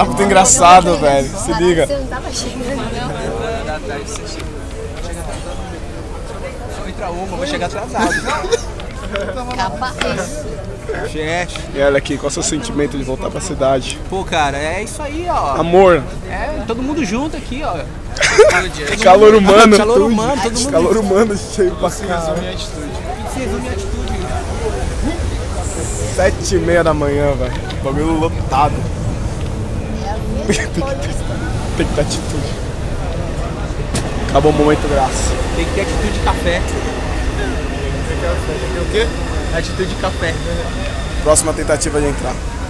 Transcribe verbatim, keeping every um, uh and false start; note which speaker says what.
Speaker 1: Tá muito engraçado, velho. Se liga.
Speaker 2: Você não tava chegando, não?
Speaker 3: Da tarde você chega. Só entra uma, vou chegar atrasado.
Speaker 2: Capaz.
Speaker 3: Gente.
Speaker 1: E olha aqui, qual é o seu sentimento de voltar pra cidade?
Speaker 3: Pô, cara, é isso aí, ó.
Speaker 1: Amor.
Speaker 3: É, todo mundo junto aqui, ó.
Speaker 1: Calor humano.
Speaker 3: Calor
Speaker 1: tudo.
Speaker 3: humano, todo mundo.
Speaker 1: Calor humano cheio pra cá.
Speaker 3: Tudo se resume em atitude.
Speaker 1: Sete e meia da manhã, velho. Bagulho lotado. tem, que ter, tem que ter atitude. Acabou o momento graça.
Speaker 3: Tem que ter atitude de café.
Speaker 1: O quê?
Speaker 3: Atitude de café.
Speaker 1: Próxima tentativa de entrar.